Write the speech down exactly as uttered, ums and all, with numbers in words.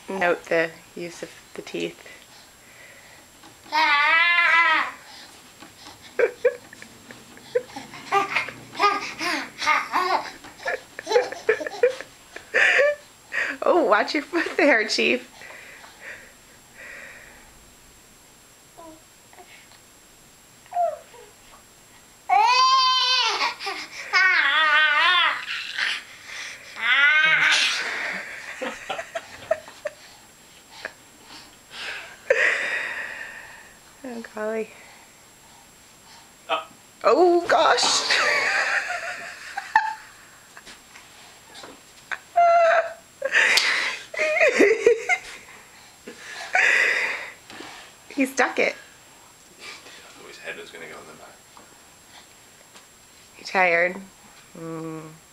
Note the use of the teeth. Oh, watch your foot there, Chief. Oh, golly. Oh, oh gosh. He stuck it. I thought his head was going to go in the back. You tired? Mm.